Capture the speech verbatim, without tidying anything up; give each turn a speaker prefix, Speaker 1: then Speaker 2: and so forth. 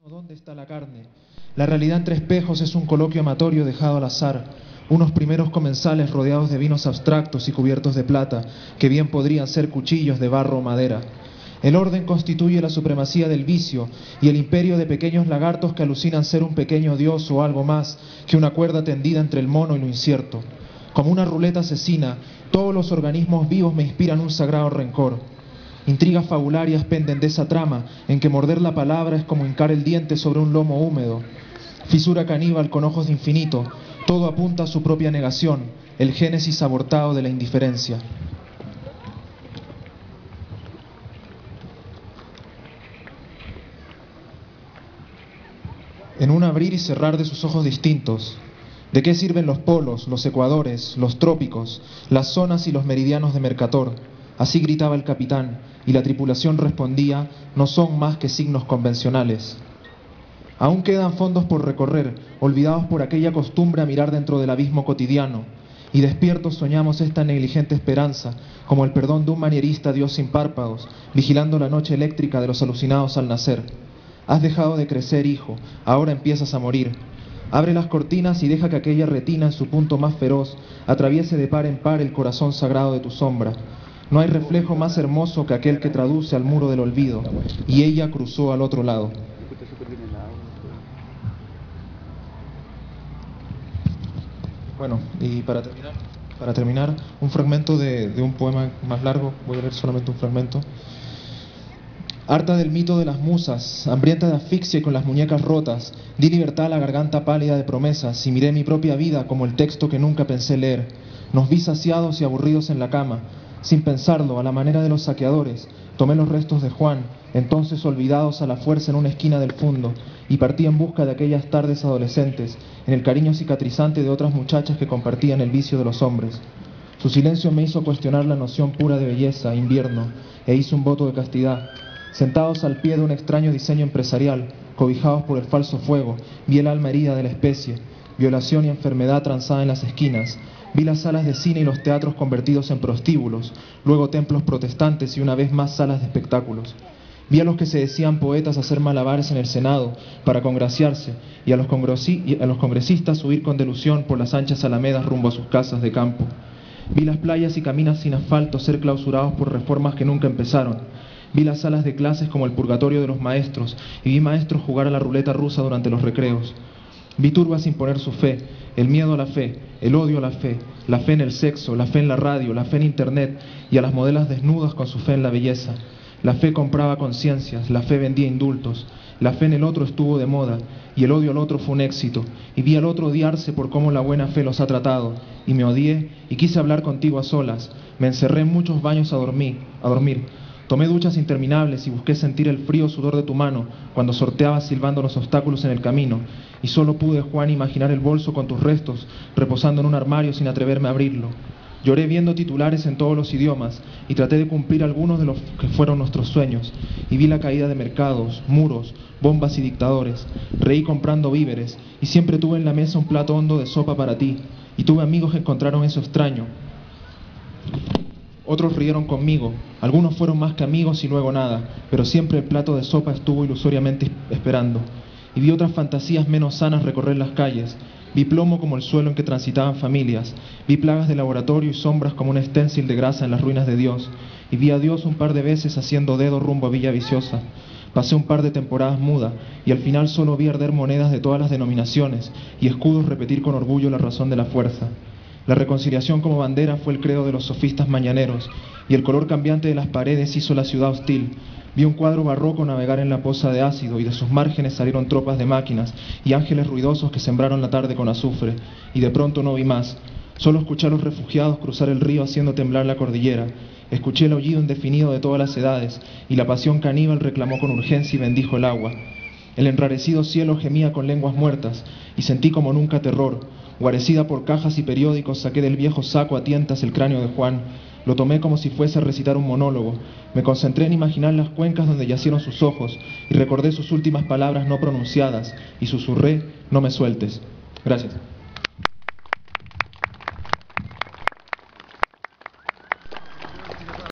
Speaker 1: ¿Dónde está la carne? La realidad entre espejos es un coloquio amatorio dejado al azar, unos primeros comensales rodeados de vinos abstractos y cubiertos de plata, que bien podrían ser cuchillos de barro o madera. El orden constituye la supremacía del vicio y el imperio de pequeños lagartos que alucinan ser un pequeño dios o algo más que una cuerda tendida entre el mono y lo incierto. Como una ruleta asesina, todos los organismos vivos me inspiran un sagrado rencor. Intrigas fabularias penden de esa trama en que morder la palabra es como hincar el diente sobre un lomo húmedo. Fisura caníbal con ojos de infinito, todo apunta a su propia negación, el génesis abortado de la indiferencia. En un abrir y cerrar de sus ojos distintos, ¿de qué sirven los polos, los ecuadores, los trópicos, las zonas y los meridianos de Mercator? Así gritaba el capitán, y la tripulación respondía, no son más que signos convencionales. Aún quedan fondos por recorrer, olvidados por aquella costumbre a mirar dentro del abismo cotidiano, y despiertos soñamos esta negligente esperanza, como el perdón de un manierista Dios sin párpados, vigilando la noche eléctrica de los alucinados al nacer. Has dejado de crecer, hijo, ahora empiezas a morir. Abre las cortinas y deja que aquella retina en su punto más feroz atraviese de par en par el corazón sagrado de tu sombra. No hay reflejo más hermoso que aquel que traduce al muro del olvido, y ella cruzó al otro lado. Bueno, y para terminar, para terminar un fragmento de, de un poema más largo, voy a leer solamente un fragmento. Harta del mito de las musas, hambrienta de asfixia y con las muñecas rotas, di libertad a la garganta pálida de promesas y miré mi propia vida como el texto que nunca pensé leer. Nos vi saciados y aburridos en la cama. Sin pensarlo, a la manera de los saqueadores, tomé los restos de Juan, entonces olvidados a la fuerza en una esquina del fondo, y partí en busca de aquellas tardes adolescentes, en el cariño cicatrizante de otras muchachas que compartían el vicio de los hombres. Su silencio me hizo cuestionar la noción pura de belleza, invierno, e hice un voto de castidad. Sentados al pie de un extraño diseño empresarial, cobijados por el falso fuego, vi el alma herida de la especie, violación y enfermedad transada en las esquinas. Vi las salas de cine y los teatros convertidos en prostíbulos, luego templos protestantes y una vez más salas de espectáculos. Vi a los que se decían poetas hacer malabares en el Senado para congraciarse y a los, congresi- y a los congresistas huir con delusión por las anchas alamedas rumbo a sus casas de campo. Vi las playas y caminos sin asfalto ser clausurados por reformas que nunca empezaron. Vi las salas de clases como el purgatorio de los maestros y vi maestros jugar a la ruleta rusa durante los recreos. Vi turbas imponer su fe, el miedo a la fe, el odio a la fe, la fe en el sexo, la fe en la radio, la fe en internet y a las modelas desnudas con su fe en la belleza. La fe compraba conciencias, la fe vendía indultos, la fe en el otro estuvo de moda y el odio al otro fue un éxito. Y vi al otro odiarse por cómo la buena fe los ha tratado y me odié y quise hablar contigo a solas. Me encerré en muchos baños a dormir, a dormir. Tomé duchas interminables y busqué sentir el frío sudor de tu mano cuando sorteabas silbando los obstáculos en el camino. Y solo pude, Juan, imaginar el bolso con tus restos reposando en un armario sin atreverme a abrirlo. Lloré viendo titulares en todos los idiomas y traté de cumplir algunos de los que fueron nuestros sueños. Y vi la caída de mercados, muros, bombas y dictadores. Reí comprando víveres y siempre tuve en la mesa un plato hondo de sopa para ti. Y tuve amigos que encontraron eso extraño. Otros rieron conmigo, algunos fueron más que amigos y luego nada, pero siempre el plato de sopa estuvo ilusoriamente esperando. Y vi otras fantasías menos sanas recorrer las calles, vi plomo como el suelo en que transitaban familias, vi plagas de laboratorio y sombras como un esténcil de grasa en las ruinas de Dios, y vi a Dios un par de veces haciendo dedo rumbo a Villa Viciosa. Pasé un par de temporadas muda, y al final solo vi arder monedas de todas las denominaciones, y escudos repetir con orgullo la razón de la fuerza. La reconciliación como bandera fue el credo de los sofistas mañaneros, y el color cambiante de las paredes hizo la ciudad hostil. Vi un cuadro barroco navegar en la poza de ácido, y de sus márgenes salieron tropas de máquinas, y ángeles ruidosos que sembraron la tarde con azufre, y de pronto no vi más. Solo escuché a los refugiados cruzar el río haciendo temblar la cordillera. Escuché el aullido indefinido de todas las edades, y la pasión caníbal reclamó con urgencia y bendijo el agua. El enrarecido cielo gemía con lenguas muertas, y sentí como nunca terror. Guarecida por cajas y periódicos, saqué del viejo saco a tientas el cráneo de Juan. Lo tomé como si fuese a recitar un monólogo. Me concentré en imaginar las cuencas donde yacieron sus ojos y recordé sus últimas palabras no pronunciadas y susurré, no me sueltes. Gracias.